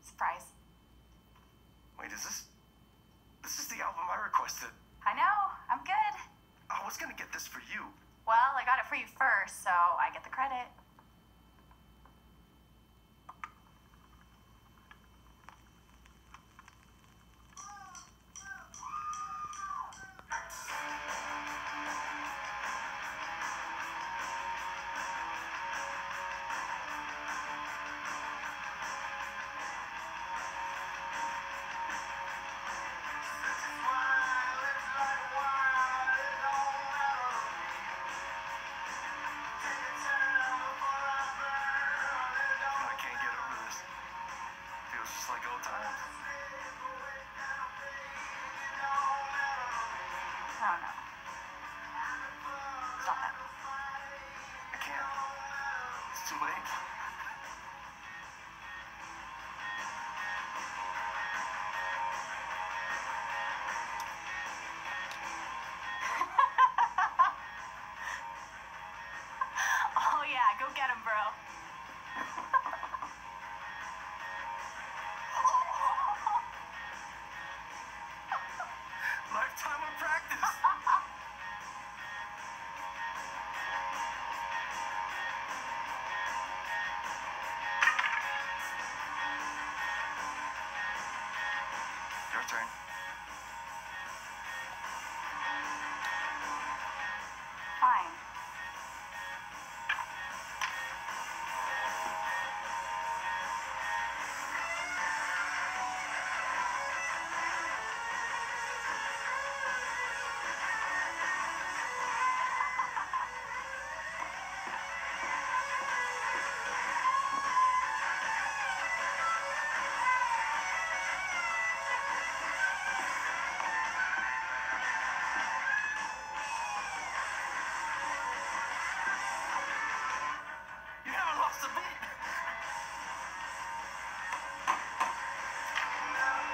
Surprise. Wait, this is the album I requested. I know. I'm good. I was gonna get this for you. Well, I got it for you first, so I get the credit. I can't get over this. Feels just like old times. Oh, no. Stop that. I can't. It's too late.